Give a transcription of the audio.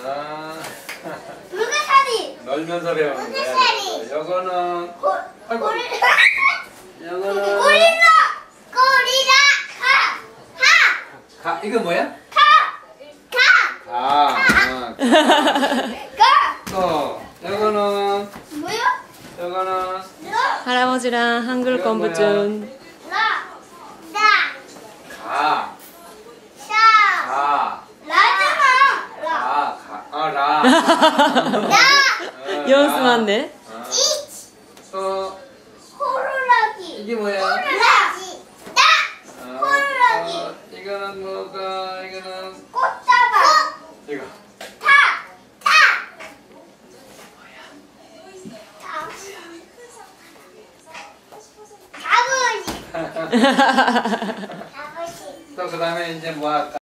물고사리. 놀면서 배우는 거야. 물고사리. 요거는 요거는 고릴라. 고릴라. 가. 이거 뭐야? 가. 또 요거는 뭐야? 요거는 할아버지랑 한글 공부 중. 가. 라. 연습한데? 또 호루라기. 이게 뭐야? 호루라기. 호루라기. 이거는 뭐가? 이거는 꽃다발. 이거. 아버지. 또 그다음에 이제 뭐 할까?